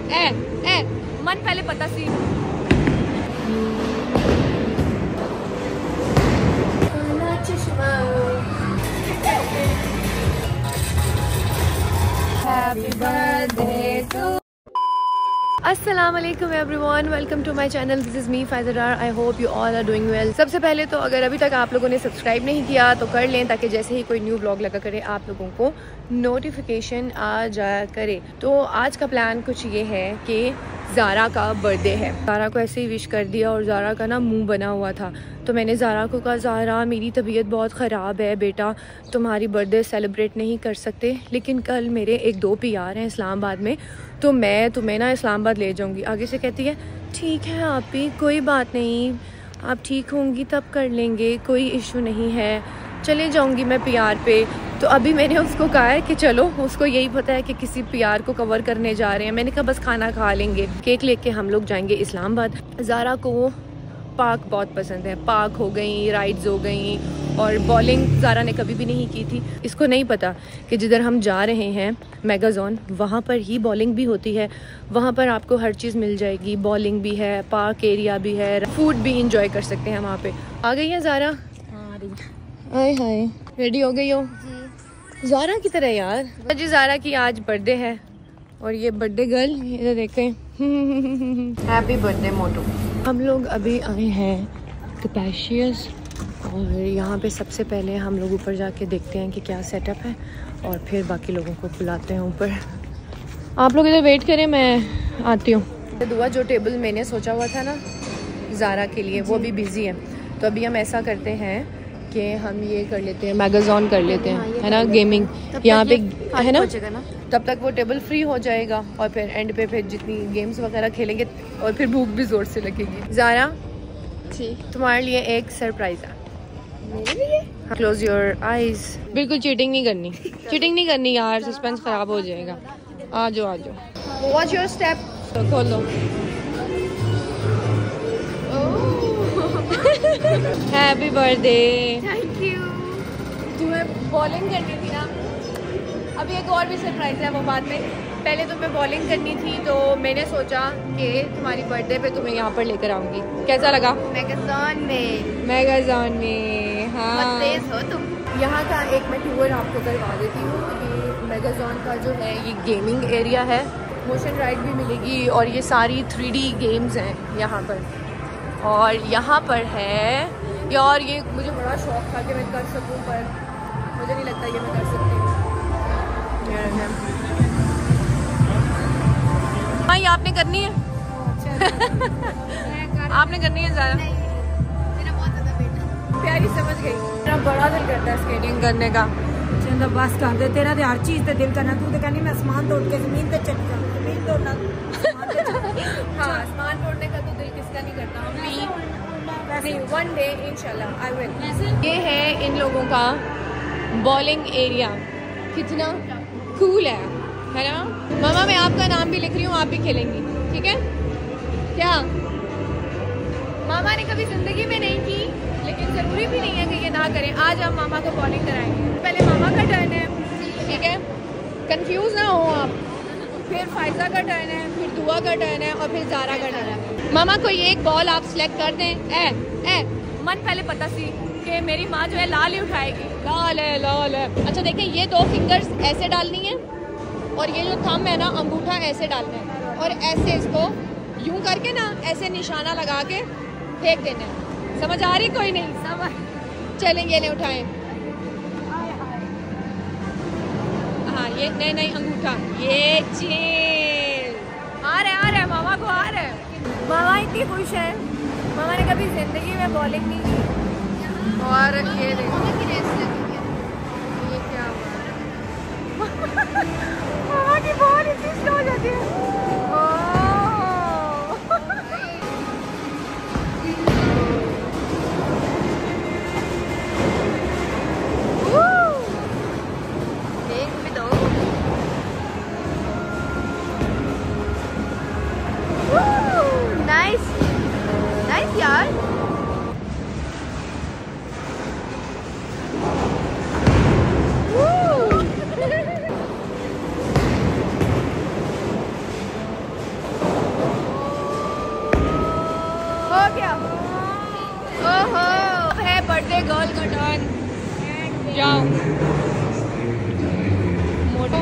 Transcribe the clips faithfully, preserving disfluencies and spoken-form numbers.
ए ए मन पहले पता सी Happy birthday to अस्सलाम वालेकुम everyone, welcome to my channel. This is me Faiza. I hope you all are doing well. सबसे पहले तो अगर अभी तक आप लोगों ने सब्सक्राइब नहीं किया तो कर लें, ताकि जैसे ही कोई न्यू ब्लॉग लगा करे आप लोगों को नोटिफिकेशन आ जाया करे। तो आज का प्लान कुछ ये है कि ज़ारा का बर्थडे है। ज़ारा को ऐसे ही विश कर दिया और ज़ारा का ना मुंह बना हुआ था, तो मैंने ज़ारा को कहा, ज़ारा मेरी तबीयत बहुत ख़राब है बेटा, तुम्हारी बर्थडे सेलिब्रेट नहीं कर सकते, लेकिन कल मेरे एक दो पी आर हैं इस्लामाबाद में, तो मैं तुम्हें ना इस्लामाबाद ले जाऊंगी। आगे से कहती है ठीक है आप भी, कोई बात नहीं, आप ठीक होंगी तब कर लेंगे, कोई इशू नहीं है, चले जाऊंगी मैं पी आर पे। तो अभी मैंने उसको कहा है कि चलो, उसको यही पता है कि किसी पी आर को कवर करने जा रहे हैं। मैंने कहा बस खाना खा लेंगे, केक लेके हम लोग जाएंगे इस्लामाबाद। ज़ारा को पार्क बहुत पसंद है, पार्क हो गई, राइड्स हो गई, और बॉलिंग ज़ारा ने कभी भी नहीं की थी। इसको नहीं पता कि जिधर हम जा रहे हैं मेगाजोन, वहाँ पर ही बॉलिंग भी होती है, वहाँ पर आपको हर चीज़ मिल जाएगी, बॉलिंग भी है, पार्क एरिया भी है, फूड भी इंजॉय कर सकते हैं वहाँ पे। आ गई है ज़ारा? हाय हाय, रेडी हो गई हो ज़ारा की तरह यार। जी ज़ारा की आज बर्थडे है, और ये बर्थडे गर्ल इधर देखें, हैप्पी बर्थडे मोटू। हम लोग अभी आए हैं कैपेशियस, और यहाँ पे सबसे पहले हम लोग ऊपर जाके देखते हैं कि क्या सेटअप है, और फिर बाकी लोगों को बुलाते हैं ऊपर। आप लोग इधर वेट करें, मैं आती हूँ। दुआ जो टेबल मैंने सोचा हुआ था ना ज़ारा के लिए, वो भी बिजी है, तो अभी हम ऐसा करते हैं कि हम ये कर लेते हैं, मैगाजोन कर लेते हैं, है ना, गेमिंग यहाँ पे है ना, तब तक वो टेबल फ्री हो जाएगा, और फिर एंड पे फिर जितनी गेम्स वगैरह खेलेंगे, और फिर भूख भी जोर से लगेगी। ज़ारा तुम्हारे लिए एक सरप्राइज है। मेरे लिए? Close your eyes. बिल्कुल चीटिंग नहीं करनी, चीटिंग नहीं करनी यार, सस्पेंस खराब हो जाएगा। आ जाओ आ जाओ, वॉच योर स्टेप। खोलो। Happy birthday. Thank you. तुम्हें बॉलिंग करनी थी ना, अभी एक और भी सरप्राइज है, वो बाद में। पहले तुम्हें बॉलिंग करनी थी, तो मैंने सोचा कि तुम्हारी बर्थडे पे तुम्हें यहाँ पर लेकर आऊँगी। कैसा लगा? मेगाजोन में। मेगाजोन में, हाँ। तेज हो तुम। यहाँ का एक मैं टूर आपको करवा देती हूँ। ये मेगाजोन का जो है ये गेमिंग एरिया है, मोशन राइड भी मिलेगी, और ये सारी थ्री डी गेम्स हैं यहाँ पर। और यहाँ पर है यार, ये मुझे बड़ा शौक था कि मैं कर सकूँ, पर मुझे नहीं लगता ये मैं कर सकती हूँ। हाँ, ये आपने करनी है। आपने करनी है ज़्यादा। मेरा बहुत ज़्यादा बेटा प्यारी, समझ गई। मेरा बड़ा दिल करता है स्केटिंग करने का। चंदा बस कर दे, तेरा तो हर चीज़ पे दिल करना, तू तो कहनी मैं आसमान तोड़ के जमीन पे चढ़ जाऊँ, जमीन तोड़ना। हाँ, आसमान तोड़ने का तो दिल किसका नहीं करता। वन डे इंशाल्लाह आई विल। ये है इन लोगों का बॉलिंग एरिया, कितना कूल है, है ना। मामा मैं आपका नाम भी लिख रही हूँ, आप भी खेलेंगी, ठीक है क्या? मामा ने कभी जिंदगी में नहीं की, लेकिन ज़रूरी भी नहीं है कि ये ना करें। आज हम मामा को बॉलिंग कराएंगे। पहले मामा का टर्न है, ठीक है, कंफ्यूज ना हो आप। फिर फाइज़ा का टर्न है, फिर दुआ का टर्न है, और फिर ज़ारा का टर्न है। मामा कोई एक बॉल आप सिलेक्ट कर दें। ए ए मन पहले पता सी कि मेरी माँ जो है लाल ही उठाएगी। लाल है, लाल है। अच्छा देखें, ये दो फिंगर्स ऐसे डालनी है, और ये जो थंब है ना, अंगूठा ऐसे डालना है, और ऐसे इसको यूं करके ना ऐसे निशाना लगा के फेंक देना है। समझ आ रही? कोई नहीं समझ। चलें, ये नहीं उठाएं। हाँ, ये नहीं नहीं अंगूठा, ये चीज आ रहा है, आ रहा है, मामा को आ रहा है। मामा इतनी खुश है, मामा ने कभी जिंदगी में बॉलिंग नहीं की। और ये देखो, ये क्या हुआ? मामा की बॉल इतनी स्लो हो जाती है। नाइस नाइस यार। गर्ल का टर्न। जाओ मोटो।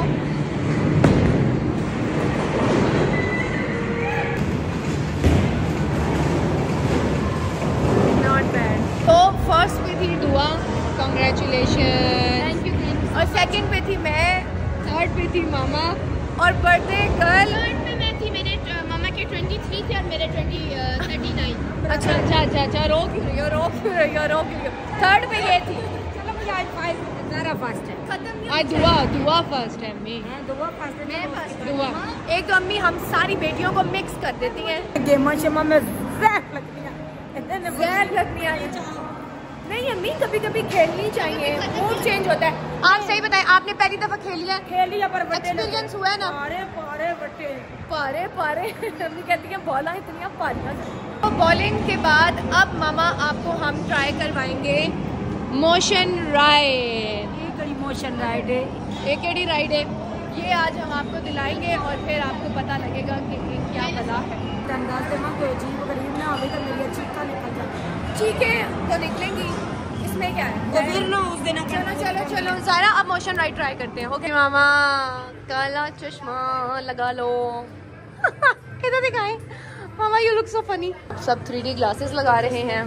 Not bad. तो फर्स्ट पे थी दुआ, कॉन्ग्रेचुलेशन। और सेकंड पे थी मैं, थर्ड पे थी मामा और बर्थडे गर्ल थर्ड पे मैं थी, मेरे मामा के तेईस थे और मेरे उनतीस उनतालीस। अच्छा अच्छा अच्छा अच्छा रो क्यों रही हो, रो क्यों रही हो, रो क्यों रही हो। थर्ड पे ये थी। चलो मुझे आज फाइव ज़रा फर्स्ट है। खत्म आज दुआ दुआ फर्स्ट है। मैं हाँ, दुआ फर्स्ट है। मैं फर्स्ट दुआ। एक तो अम्मी हम सारी बेटियों को मिक्स कर देती हैं। गेमा शेमा में जहर लगती है, जहर लगनी आई। नहीं अम्मी, कभी कभी खेलनी चाहिए, मूड चेंज होता है। आप सही बताएं, आपने पहली दफा खेली है? खेली है पर बट्टे एक्सपीरियंस हुआ है ना? पारे पारे बट्टे पारे पारे अम्मी कहती है बॉला इतनी पारियां। तो बॉलिंग के बाद अब मामा आपको हम ट्राई करवाएंगे मोशन राइड। ये कड़ी मोशन राइड है। एक एडी राइड है ये, आज हम आपको दिलाएंगे और फिर आपको पता लगेगा कि ये क्या बला है। अंदाज से मैं कोई अजीब गरीब ना अभी तो मेरी चीखा निकल जाती। चीखें तो निकलेंगी, इसमें क्या है। तो फिर ना उस दिन चलो चलो चलो ज़ारा, अब मोशन राइड ट्राई करते हैं। ओके मामा, काला चश्मा लगा लो। इधर दिखाएं मामा, यू लुक सो फनी। सब थ्री डी ग्लासेस लगा रहे हैं।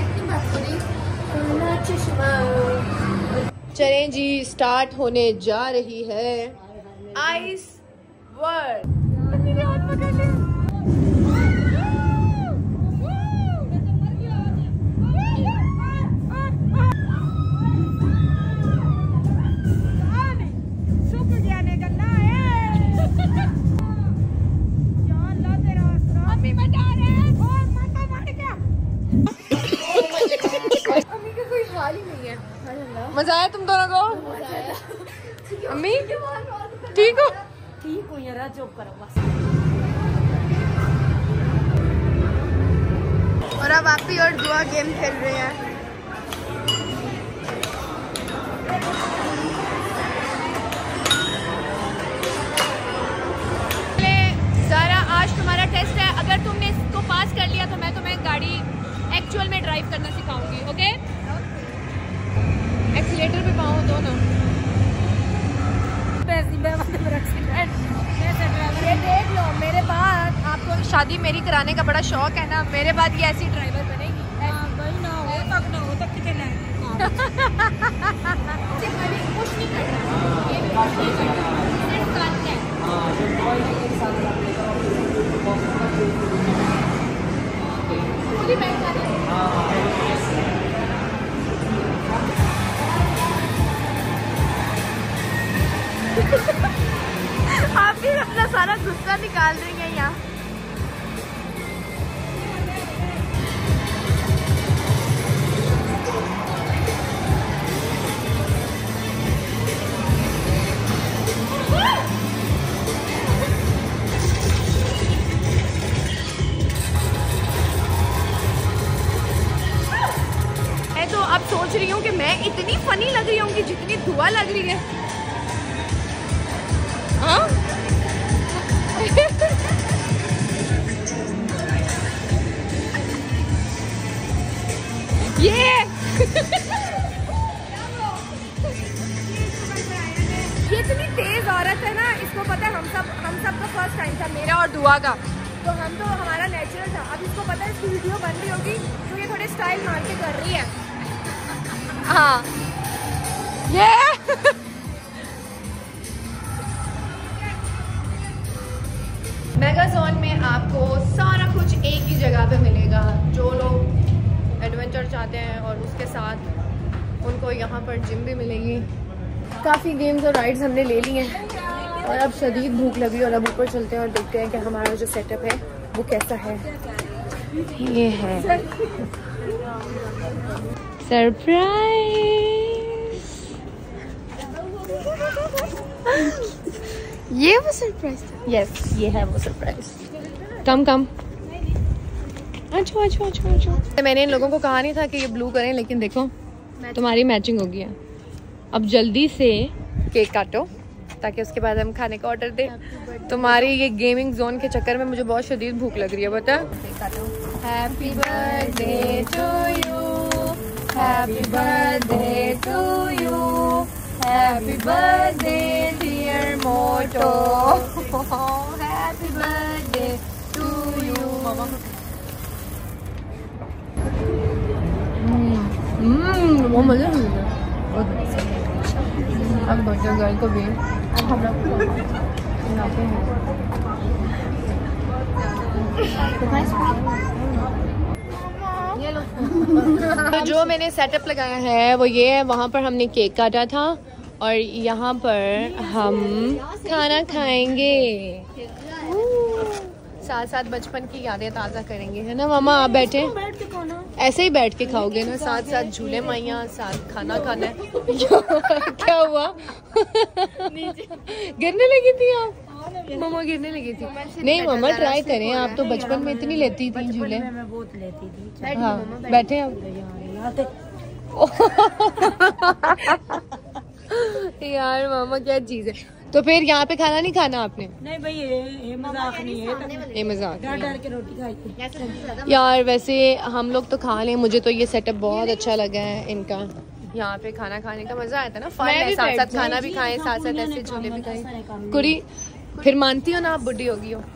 काला चश्मा। चलें जी, स्टार्ट होने जा रही है आइस वर्ल्ड। मजा आया तुम दोनों को? अम्मी ठीक हो? ठीक हो यार, चुप करो बस। और अब आप भी और दुआ गेम खेल रहे हैं। ज़ारा, आज तुम्हारा टेस्ट है। अगर तुमने इसको पास कर लिया तो मैं तुम्हें गाड़ी एक्चुअल में ड्राइव करना सिखाऊंगी। ओके? एक्सीलेटर पे पाओ दो ना। ये देख लो, मेरे बाद आपको शादी मेरी कराने का बड़ा शौक है ना, मेरे बाद ये ऐसी ड्राइवर बनेगी। ना हो तक ना हो तक कितने कुछ नहीं करना, ये भी कुछ नहीं करना, सिर्फ करना है। पूरी बैठ जा रही है। आप भी अपना सारा गुस्सा निकाल रही हैं यहाँ। मैं तो अब सोच रही हूँ कि मैं इतनी फनी लग रही हूँ कि जितनी धुआं लग रही है। हाँ? ये ये इतनी तेज औरत है ना, इसको पता है हम सब हम सब का फर्स्ट टाइम था, मेरा और दुआ का। तो हम तो हमारा नेचुरल था। अब इसको पता है इसकी वीडियो बन रही होगी तो ये थोड़े स्टाइल मार के कर रही है। हाँ ये मेगाजोन में आपको सारा कुछ एक ही जगह पे मिलेगा। जो लोग एडवेंचर चाहते हैं और उसके साथ उनको यहाँ पर जिम भी मिलेगी। काफ़ी गेम्स और राइड्स हमने ले ली हैं और अब शदीद भूख लगी और अब ऊपर चलते हैं और देखते हैं कि हमारा जो सेटअप है वो कैसा है। ये है सरप्राइज। ये वो सरप्राइज था। यस, ये है वो सरप्राइज। कम कम अच्छा अच्छा अच्छा अच्छा। मैंने इन लोगों को कहा नहीं था कि ये ब्लू करें, लेकिन देखो तुम्हारी मैचिंग हो गया। अब जल्दी से केक काटो ताकि उसके बाद हम खाने का ऑर्डर दें। तुम्हारी ये गेमिंग जोन के चक्कर में मुझे बहुत शदीद भूख लग रही है। बता। Happy birthday to you, Happy birthday to you. Happy birthday dear Moto. Happy birthday to you. हम्म वो मज़े नहीं है बहुत अच्छा। अब बच्चों घर को भी हम लोग खिलाते हैं। तो जो मैंने सेटअप लगाया है वो ये है, वहाँ पर हमने केक काटा था और यहाँ पर हम खाना खाएंगे, साथ साथ बचपन की यादें ताज़ा करेंगे, है ना मामा? आप बैठे ऐसे ही बैठ के खाओगे ना, साथ साथ झूले माइया, साथ खाना खाना है। क्या हुआ? गिरने लगी थी आप? मामा गिरने लगी थी? नहीं मामा ट्राई करें, आप तो बचपन में इतनी लेती थी झूले। मैं बहुत लेती थी। हाँ बैठे आप। यार मामा क्या चीज़ है। तो फिर यहाँ पे खाना नहीं खाना आपने? नहीं भाई ये, ये मजाक नहीं है, ये मजाक डर डर के रोटी खाई। यार वैसे हम लोग तो खा लें, मुझे तो ये सेटअप बहुत अच्छा लगा है इनका। यहाँ पे खाना खाने का मजा आता है ना, फन है, साथ साथ खाना भी खाएं, साथ साथ ऐसे झूले भी खाएं। कुरी फिर मानती हो ना आप बुढ़ी होगी हो?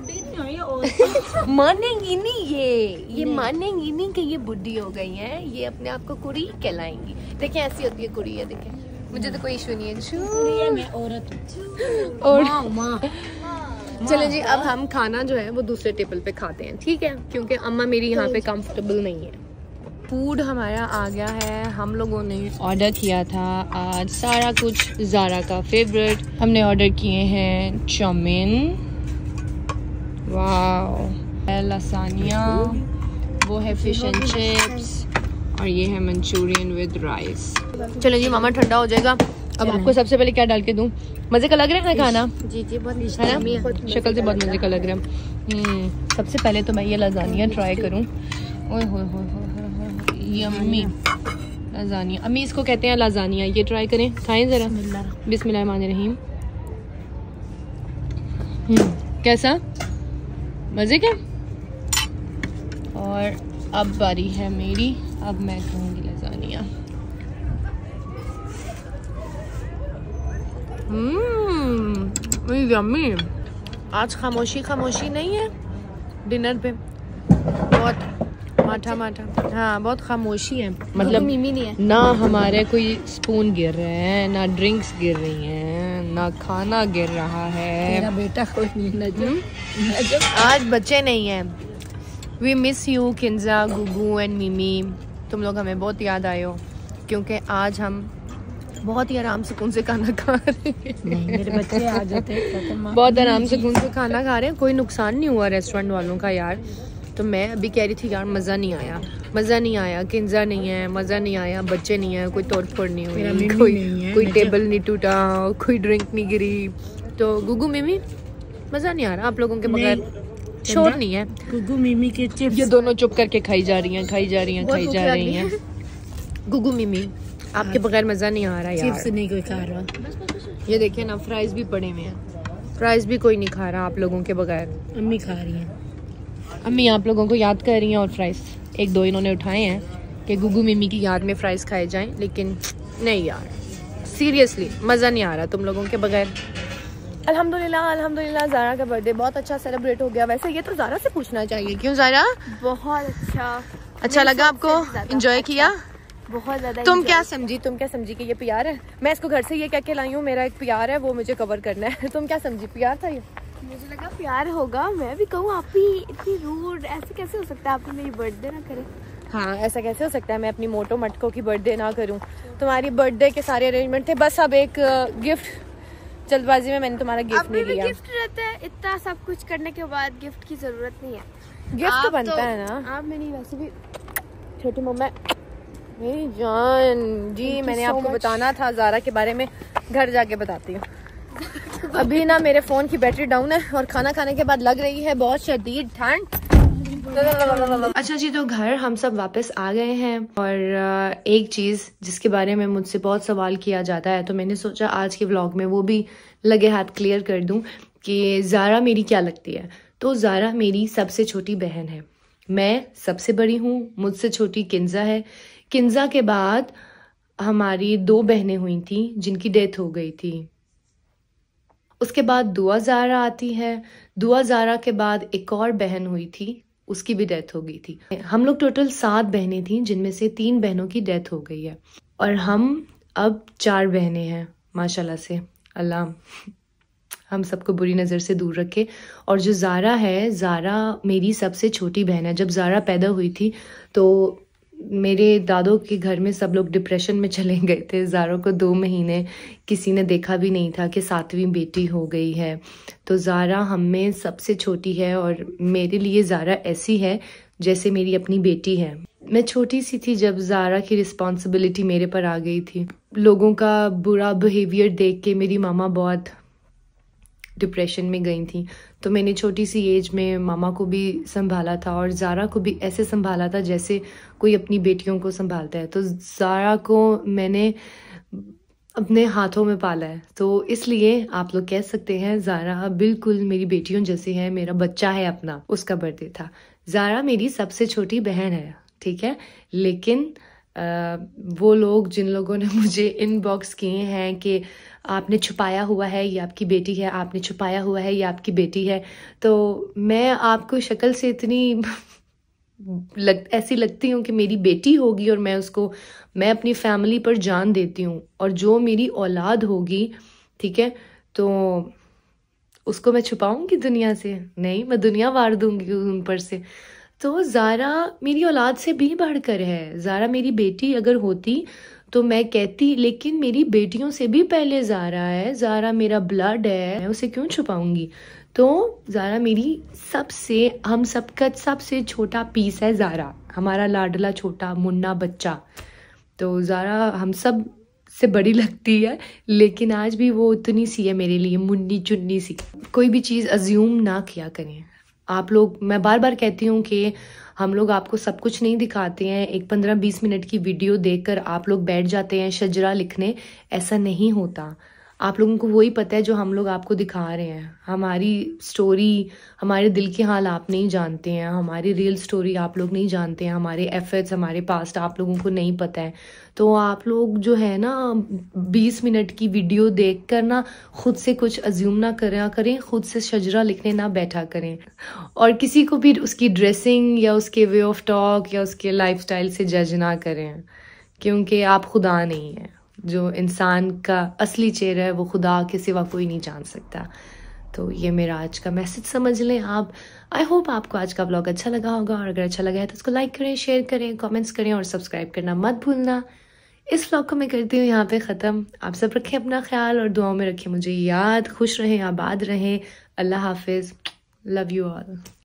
मानेंगी नहीं, ये ये मानेंगी नहीं कि ये बुढ़ी हो गई है, ये अपने आप को कुड़ी कहलाएंगी। देखें ऐसी होती है कुड़ी है, देखें मुझे तो कोई इशू नहीं है। मैं औरत और चलो जी अब हम खाना जो है वो दूसरे टेबल पे खाते हैं, ठीक है? क्योंकि अम्मा मेरी यहाँ पे कंफर्टेबल नहीं है। फूड हमारा आ गया है, हम लोगों ने ऑर्डर किया था आज सारा कुछ ज़ारा का फेवरेट। हमने ऑर्डर किए हैं चाउमीन, वाह, लसानिया, वो है फिश एंड चिप्स और ये है मंचूरियन विद राइस। चलो जी मामा ठंडा हो जाएगा। अब आपको सबसे पहले क्या डाल के दूं? मजे का लग रहा है ना खाना? जी जी बहुत है ना, शक्ल से बहुत मजे का लग रहा है। हम्म सबसे पहले तो मैं ये लजानिया ट्राई करूं। ओए होए होए यम्मी लजानिया, अम्मी इसको कहते हैं लजानिया। ये ट्राई करें, खाएं जरा। बिस्मिल्लाहिर्रहमानिर्रहीम। कैसा मजे का? और अब बारी है मेरी, अब मैं खाऊंगी लजानिया। हम्म यम्मी। आज खामोशी खामोशी नहीं है डिनर पे, बहुत माठा माठा। हाँ बहुत खामोशी है, मतलब मिमी नहीं है ना, हमारे कोई स्पून गिर रहे हैं ना, ड्रिंक्स गिर रही हैं ना, खाना गिर रहा है। मेरा बेटा कोई नहीं नजम, नजम। आज बच्चे नहीं हैं। We miss you Kinza, Gugu and Mimi. तुम लोग हमें बहुत याद आए हो, क्योंकि आज हम बहुत ही आराम सुकून से खाना खा रहे हैं। नहीं मेरे बच्चे आ जाते बहुत आराम सुकून से खाना खा रहे हैं, कोई नुकसान नहीं हुआ रेस्टोरेंट वालों का यार। तो मैं अभी कह रही थी यार मज़ा नहीं आया, मज़ा नहीं आया, किंजा नहीं है, मज़ा नहीं आया, बच्चे नहीं है, कोई तोड़ फोड़ नहीं हुई, कोई नहीं कोई टेबल नहीं टूटा, कोई ड्रिंक नहीं गिरी। तो गुगू मिमी मज़ा नहीं आ रहा आप लोगों के बगैर, शोर नहीं है। गुगू मिमी के चिप्स ये दोनों चुप करके खाई जा रही हैं, खाई जा रही हैं, खाई जा रही हैं। गुगू मिमी आपके बगैर मज़ा नहीं आ रहा यार। चिप्स नहीं कोई खा रहा। ये देखिए ना, फ्राइज भी पड़े हुए हैं, फ्राइज भी कोई नहीं खा रहा आप लोगों के बगैर। अम्मी खा रही हैं, अम्मी आप लोगों को याद कर रही हैं और फ्राइज एक दो इन्होंने उठाए हैं कि गुगू मिमी की याद में फ्राइज खाए जाएं, लेकिन नहीं यार सीरियसली मज़ा नहीं आ रहा तुम लोगों के बगैर। अल्हम्दुलिल्लाह अल्हम्दुलिल्लाह ज़ारा का बर्थडे बहुत अच्छा सेलिब्रेट हो गया। वैसे ये तो ज़ारा से पूछना चाहिए, क्यों ज़ारा? बहुत अच्छा अच्छा लगा आपको? एंजॉय किया? बहुत ज्यादा। तुम क्या समझी तुम क्या समझी कि ये प्यार है? मैं इसको घर से ये कह के लाई हूँ मेरा एक प्यार है, वो मुझे कवर करना है। तुम क्या समझी प्यार था ये? मुझे लगा प्यार होगा। मैं भी कहूँ आप भी इतनी रूड, ऐसे कैसे हो सकता है आप मेरी बर्थडे ना करें? हाँ ऐसा कैसे हो सकता है मैं अपनी मोटो मटको की बर्थडे ना करूँ? तुम्हारी बर्थडे के सारे अरेंजमेंट थे, बस अब एक गिफ्ट जल्दबाजी में मैंने तुम्हारा गिफ्ट नहीं लिया। गिफ्ट रहता है, इतना सब कुछ करने के बाद गिफ्ट की जरूरत नहीं है। गिफ्ट तो बनता है ना। आप मेरी वैसे भी छोटी मम्मा मेरी जान जी, मैंने आपको बताना था ज़ारा के बारे में, घर जाके बताती हूँ। अभी ना मेरे फ़ोन की बैटरी डाउन है और खाना खाने के बाद लग रही है बहुत शदीद ठंड। अच्छा जी, तो घर हम सब वापस आ गए हैं और एक चीज़ जिसके बारे में मुझसे बहुत सवाल किया जाता है, तो मैंने सोचा आज के व्लॉग में वो भी लगे हाथ क्लियर कर दूं कि ज़ारा मेरी क्या लगती है। तो ज़ारा मेरी सबसे छोटी बहन है, मैं सबसे बड़ी हूँ, मुझसे छोटी किंजा है। किंजा के बाद हमारी दो बहनें हुई थी जिनकी डेथ हो गई थी। उसके बाद दुआ ज़ारा आती है। दुआ ज़ारा के बाद एक और बहन हुई थी, उसकी भी डेथ हो गई थी। हम लोग टोटल सात बहनें थीं जिनमें से तीन बहनों की डेथ हो गई है और हम अब चार बहनें हैं माशाल्लाह से। अल्लाह हम सबको बुरी नज़र से दूर रखे। और जो ज़ारा है, ज़ारा मेरी सबसे छोटी बहन है। जब ज़ारा पैदा हुई थी तो मेरे दादों के घर में सब लोग डिप्रेशन में चले गए थे। ज़ारा को दो महीने किसी ने देखा भी नहीं था कि सातवीं बेटी हो गई है। तो ज़ारा हम में सबसे छोटी है और मेरे लिए ज़ारा ऐसी है जैसे मेरी अपनी बेटी है। मैं छोटी सी थी जब ज़ारा की रिस्पॉन्सिबिलिटी मेरे पर आ गई थी। लोगों का बुरा बिहेवियर देख के मेरी मामा बहुत डिप्रेशन में गई थी, तो मैंने छोटी सी एज में मामा को भी संभाला था और ज़ारा को भी ऐसे संभाला था जैसे कोई अपनी बेटियों को संभालता है। तो ज़ारा को मैंने अपने हाथों में पाला है, तो इसलिए आप लोग कह सकते हैं ज़ारा बिल्कुल मेरी बेटियों जैसी है। मेरा बच्चा है अपना, उसका बर्थडे था। ज़ारा मेरी सबसे छोटी बहन है, ठीक है, लेकिन आ, वो लोग जिन लोगों ने मुझे इनबॉक्स किए हैं कि आपने छुपाया हुआ है ये आपकी बेटी है, आपने छुपाया हुआ है ये आपकी बेटी है, तो मैं आपको शक्ल से इतनी लग ऐसी लगती हूँ कि मेरी बेटी होगी और मैं उसको मैं अपनी फैमिली पर जान देती हूँ। और जो मेरी औलाद होगी, ठीक है, तो उसको मैं छुपाऊंगी दुनिया से? नहीं, मैं दुनिया वार दूंगी उन पर से। तो ज़ारा मेरी औलाद से भी बढ़कर है। ज़ारा मेरी बेटी अगर होती तो मैं कहती, लेकिन मेरी बेटियों से भी पहले ज़ारा है। ज़ारा मेरा ब्लड है, मैं उसे क्यों छुपाऊंगी? तो ज़ारा मेरी सबसे हम सबका सबसे छोटा पीस है। ज़ारा हमारा लाडला छोटा मुन्ना बच्चा। तो ज़ारा हम सब से बड़ी लगती है, लेकिन आज भी वो उतनी सी है मेरे लिए, मुन्नी चुन्नी सी। कोई भी चीज़ अज्यूम ना किया करें आप लोग। मैं बार बार कहती हूँ कि हम लोग आपको सब कुछ नहीं दिखाते हैं। एक पंद्रह बीस मिनट की वीडियो देखकर आप लोग बैठ जाते हैं शजरा लिखने, ऐसा नहीं होता। आप लोगों को वही पता है जो हम लोग आपको दिखा रहे हैं। हमारी स्टोरी, हमारे दिल के हाल आप नहीं जानते हैं, हमारी रियल स्टोरी आप लोग नहीं जानते हैं, हमारे एफर्ट्स, हमारे पास्ट आप लोगों को नहीं पता है। तो आप लोग जो है ना बीस मिनट की वीडियो देख कर ना खुद से कुछ अज्यूम ना करा करें, खुद से शजरा लिखने ना बैठा करें, और किसी को भी उसकी ड्रेसिंग या उसके वे ऑफ टॉक या उसके लाइफस्टाइल से जज ना करें, क्योंकि आप खुदा नहीं हैं। जो इंसान का असली चेहरा है वो खुदा के सिवा कोई नहीं जान सकता। तो ये मेरा आज का मैसेज समझ लें आप। आई होप आपको आज का व्लॉग अच्छा लगा होगा, और अगर अच्छा लगा है तो उसको लाइक करें, शेयर करें, कमेंट्स करें और सब्सक्राइब करना मत भूलना। इस व्लॉग को मैं करती हूँ यहाँ पे ख़त्म। आप सब रखें अपना ख्याल और दुआओं में रखें मुझे याद। खुश रहें, आबाद रहें। अल्लाह हाफिज़। Love you all.